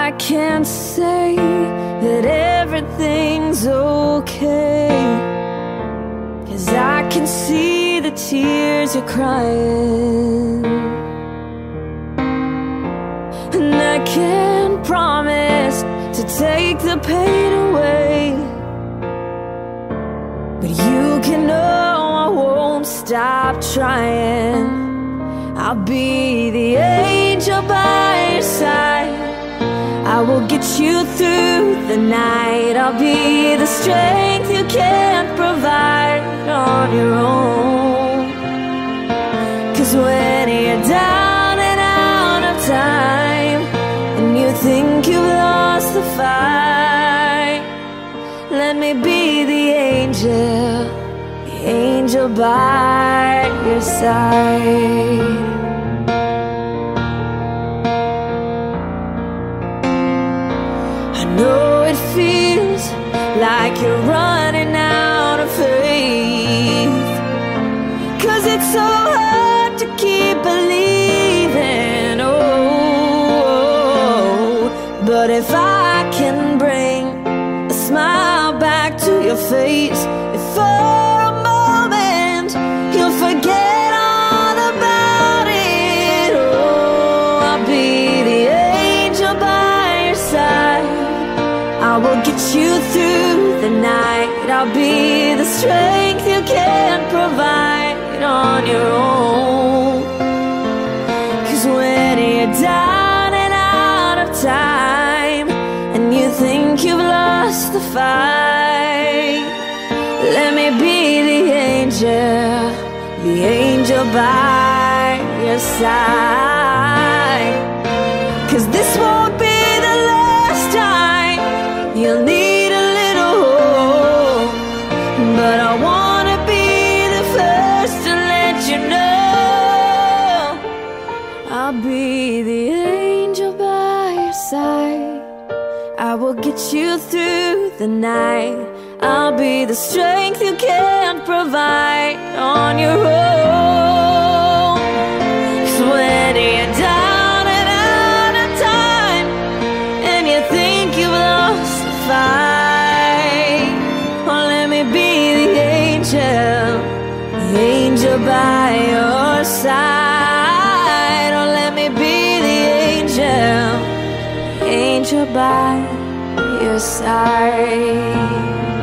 I can't say that everything's okay, 'cause I can see the tears you're crying, and I can't promise to take the pain away, but you can know I won't stop trying. I'll be the angel by your side. I will get you through the night. I'll be the strength you can't provide on your own. 'Cause when you're down and out of time, and you think you've lost the fight, let me be the angel by your side. I know it feels like you're running out of faith, 'cause it's so hard to keep believing. Oh, but if I can bring a smile back to your face, if for a moment you'll forget all about it, oh, I'll be the angel by your side. I will get you through the night. I'll be the strength you can't provide on your own. 'Cause when you're down and out of time, and you think you've lost the fight, let me be the angel by your side. 'Cause this won't be the last time you'll need a little hope, but I wanna be the first to let you know I'll be the angel by your side. I will get you through the night. I'll be the strength you can't provide on your own. 'Cause when you're down and out of time, and you think you've lost the fight, oh, let me be the angel by your side. Oh, let me be the angel by your side.